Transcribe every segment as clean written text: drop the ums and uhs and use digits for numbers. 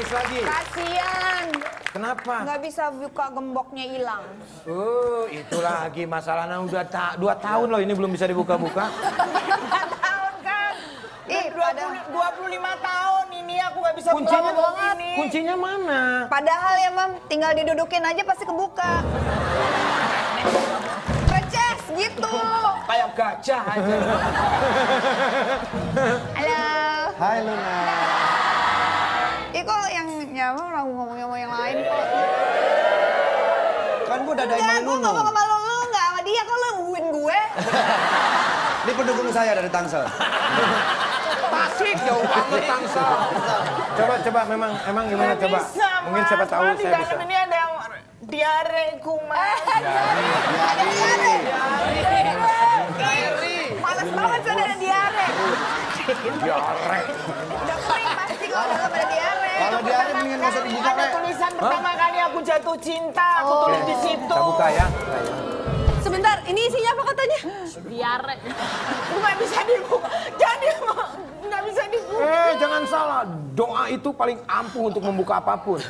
nangis lagi. Kasian. Kenapa? Nggak bisa buka gemboknya hilang. Itu lagi masalahnya udah 2 tahun loh ini belum bisa dibuka-buka. 2 tahun kan. Ih, 25 tahun ini aku nggak bisa buka Kuncinya gembok ini. Kuncinya mana? Padahal ya, Mam, tinggal didudukin aja pasti kebuka. Preces gitu. Kayak gajah aja. Halo. Hai Luna. Ih, kok yang nyamuk ngomong sama yang lain kok. Kan gue dadain Enggak, main gue Nunu. ngomong sama lu nggak sama dia, kok lu ngomongin gue. Ini pendukung saya dari Tangsel. Tasik jauh banget Tangsel. Coba emang gimana Nggak coba? bisa, Mungkin Mas. siapa tahu Mas, saya di bisa. dalam ini ada yang diare kuman. Males banget sih ada diare. Diare. Udah kering pasti kalau dalam ada diare. Kalau dia ada mendingan nggak usah dibuka, Ada Le. tulisan pertama kali aku jatuh cinta, aku Oh. tulis di situ. Kita buka ya. Sebentar, ini isinya apa katanya? Diare. Nggak bisa dibuka. Jadi nggak bisa dibuka. Jangan salah. Doa itu paling ampuh untuk membuka apapun.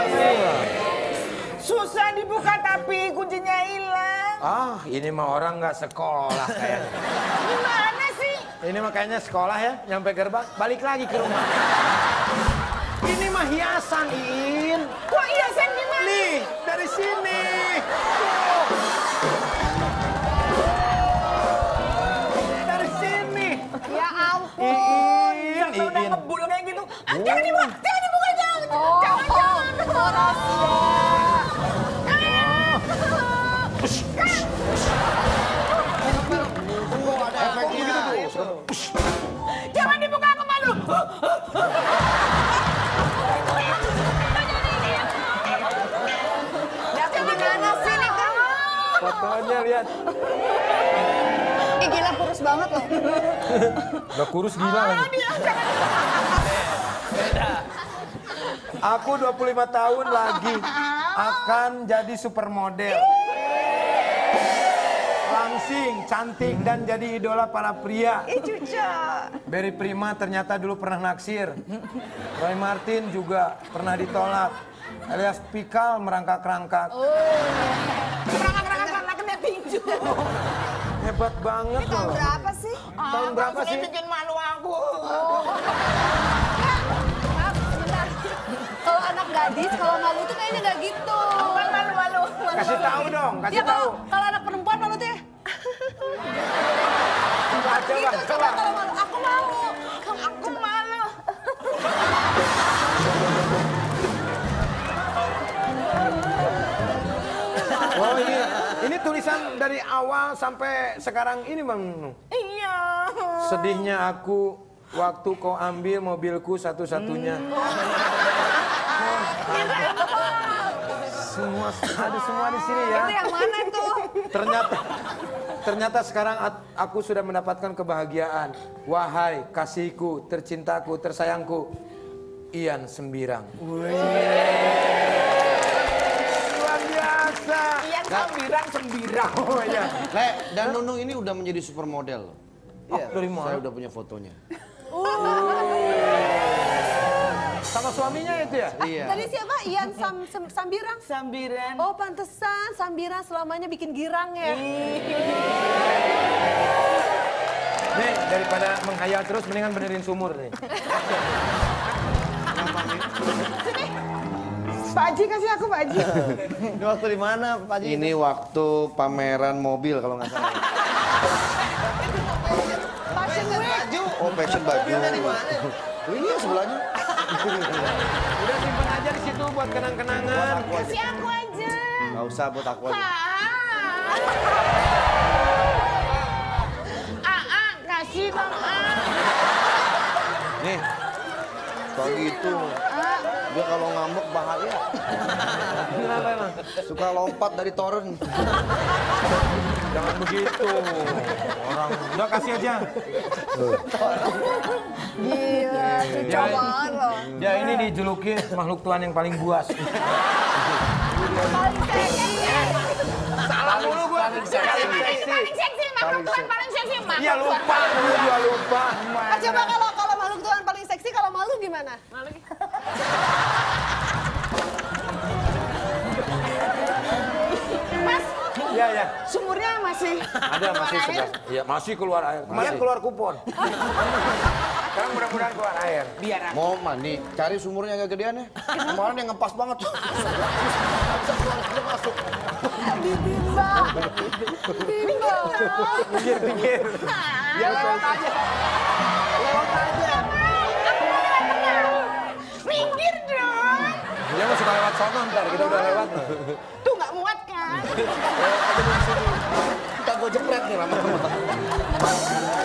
Susah dibuka tapi kuncinya hilang. Ini mah orang nggak sekolah kayaknya. Gimana sih? Ini makanya sekolah ya, nyampe gerbang, balik lagi ke rumah. Ini mah hiasan, In. Kok hiasan gimana? Nih, dari sini. Dari sini. Ya ampun. Iin, Sampai udah Iin. ngebul kayak gitu. Jangan dibuka, jangan dibuka, jangan. Oh, Jangan. Ada efeknya. Jangan dibuka, aku malu. Dapat gimana sih nih, Kang? Fotonya lihat. Ih, gila kurus banget loh. Udah kurus gila lagi. Aku 25 tahun lagi akan jadi supermodel. Langsing, cantik, dan jadi idola para pria. Ih, cuca. Berry Prima ternyata dulu pernah naksir. Roy Martin juga pernah ditolak. Alias Pikal merangkak-rangkak. Kerangka-kerangka karena kena tinju. Hebat banget Ini tahun loh. berapa sih? Tahun berapa sih? Bikin malu aku. Maaf, sebentar. Kalau anak gadis, kalau malu tuh kayaknya nggak gitu. Bukan malu-malu. Kasih tahu dong, Dia kasih tahu. kalau anak perempuan malu tuh ya. Coba, Gitu, coba kalau malu. Aku malu. Aku malu. Oh ini tulisan dari awal sampai sekarang ini Bang Nunu. Iya. Sedihnya aku waktu kau ambil mobilku satu-satunya. Semua ada semua di sini ya. Itu yang mana tuh? Ternyata sekarang aku sudah mendapatkan kebahagiaan. Wahai kasihku, tercintaku, tersayangku, Ian Sembirang. Luar biasa. Iya, sembirang. Oh iya. Le, dan Nunung ini udah menjadi supermodel. Iya, dari mana? saya udah punya fotonya. Sama suaminya itu ya? Iya. Tadi siapa? Ian Sambirang? Sambiran. Oh pantesan Sambirang selamanya bikin girang ya. Nih, daripada menghayal terus mendingan benerin sumur nih. Pak Haji kasih aku Pak Haji. Ini waktu di mana, Pak Haji? Ini waktu pameran mobil kalau nggak salah. Fashion week. Oh, fashion baju. Ini sebelahnya. Udah simpen aja di situ buat kenang-kenangan. Kasih aku aja. Nggak usah buat aku aja. Kasih dong. Nih, kayak gitu. Dia kalau ngambek bahaya. Kenapa emang? Suka lompat dari toren. Jangan begitu. Orang udah kasih aja. Gila, cuca banget loh. Ya ini dijuluki makhluk Tuhan yang paling buas. Paling seksi. Salah mulu gua. Paling seksi, makhluk Tuhan paling seksi. Iya lupa, gua lupa. Coba kalau makhluk Tuhan paling seksi Desi kalau malu gimana? Malu. Mas, Iya, ya. sumurnya masih Ada masih keluar air? sebelah. Iya, masih keluar air. Kemarin Masih. keluar kupon. Sekarang mudah-mudahan keluar air. Biar aku. Mau mandi, cari sumurnya agak gedean ya. Kemarin yang ngepas banget tuh. Bisa keluar aja masuk. Bimba. Bimba. Pinggir. Ya lewat aja. Lewat aja. Minggir dong. Dia mau suka lewat sono ntar, kita udah lewat. Tuh nggak muat kan? Kita gue jepret nih lama-lama.